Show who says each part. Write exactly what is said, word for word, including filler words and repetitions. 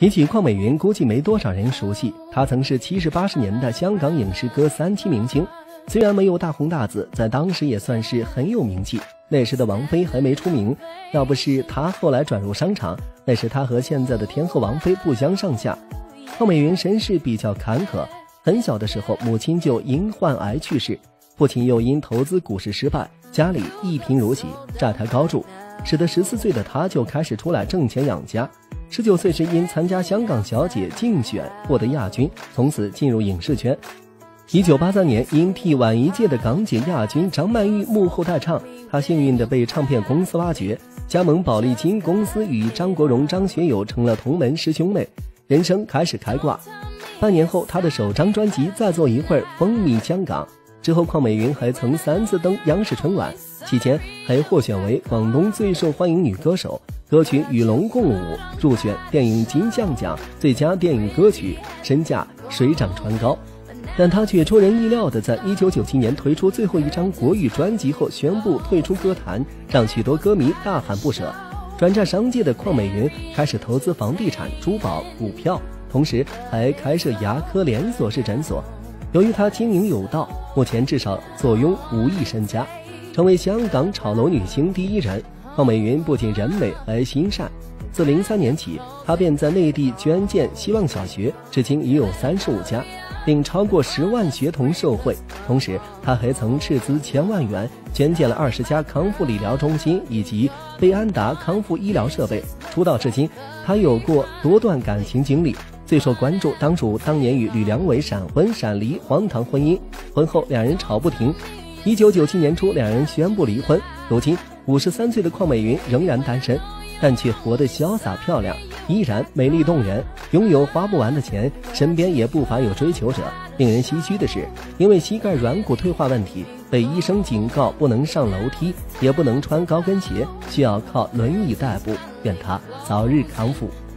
Speaker 1: 提起邝美云，估计没多少人熟悉。她曾是七十八十年代香港影视歌三栖明星，虽然没有大红大紫，在当时也算是很有名气。那时的王菲还没出名，要不是她后来转入商场，那时她和现在的天后王菲不相上下。邝美云身世比较坎坷，很小的时候母亲就因患癌去世，父亲又因投资股市失败，家里一贫如洗，债台高筑，使得十四岁的她就开始出来挣钱养家。十九岁时因参加香港小姐竞选获得亚军，从此进入影视圈。一九八三年因替晚一届的港姐亚军张曼玉幕后代唱，她幸运地被唱片公司挖掘，加盟宝丽金公司，与张国荣、张学友成了同门师兄妹，人生开始开挂。半年后，她的首张专辑《再坐一会儿》风靡香港。之后，邝美云还曾三次登央视春晚，期间还获选为广东最受欢迎女歌手，歌曲《与龙共舞》入选电影金像奖最佳电影歌曲，身价水涨船高。但她却出人意料地在一九九七年推出最后一张国语专辑后宣布退出歌坛，让许多歌迷大喊不舍。转战商界的邝美云开始投资房地产、珠宝、股票，同时还开设牙科连锁式诊所。由于她经营有道，目前至少坐拥五亿身家，成为香港炒楼女星第一人。邝美云不仅人美还心善，自零三年起，她便在内地捐建希望小学，至今已有三十五家，并超过十万学童受惠。同时，她还曾斥资千万元捐建了二十家康复理疗中心以及贝安达康复医疗设备。出道至今，她有过多段感情经历，最受关注当属当年与吕良伟闪婚闪离荒唐婚姻，婚后两人吵不停。一九九七年初，两人宣布离婚。如今五十三岁的邝美云仍然单身，但却活得潇洒漂亮，依然美丽动人，拥有花不完的钱，身边也不乏有追求者。令人唏嘘的是，因为膝盖软骨退化问题，被医生警告不能上楼梯，也不能穿高跟鞋，需要靠轮椅代步。愿她早日康复。